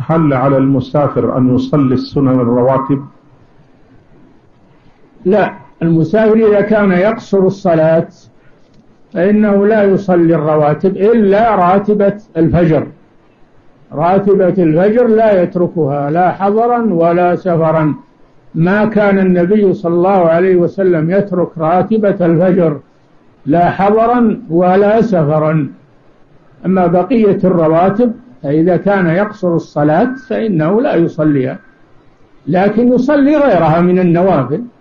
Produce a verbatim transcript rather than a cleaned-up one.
هل على المسافر أن يصلي السنن الرواتب؟ لا، المسافر إذا كان يقصر الصلاة فإنه لا يصلي الرواتب إلا راتبة الفجر. راتبة الفجر لا يتركها لا حضرا ولا سفرا. ما كان النبي صلى الله عليه وسلم يترك راتبة الفجر لا حضرا ولا سفرا. أما بقية الرواتب فإذا كان يقصر الصلاة فإنه لا يصليها، لكن يصلي غيرها من النوافل.